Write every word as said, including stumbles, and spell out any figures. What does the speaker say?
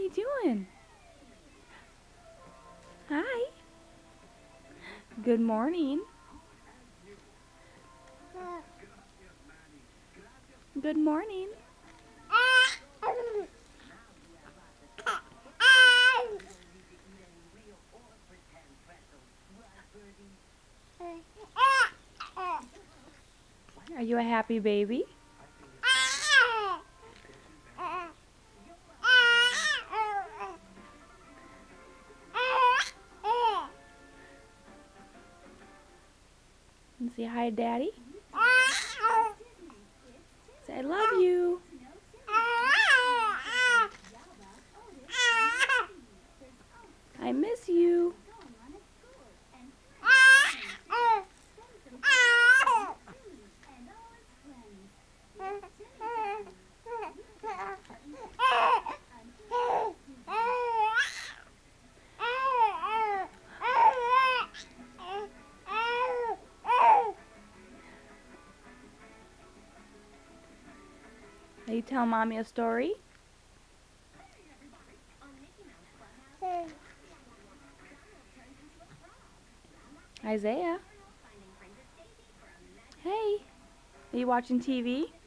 you doing? Hi. Good morning. Good morning. Are you a happy baby? And say hi, Daddy. Say I love you. I miss you. Are you telling Mommy a story? Isaiah. Hey. Are you watching T V?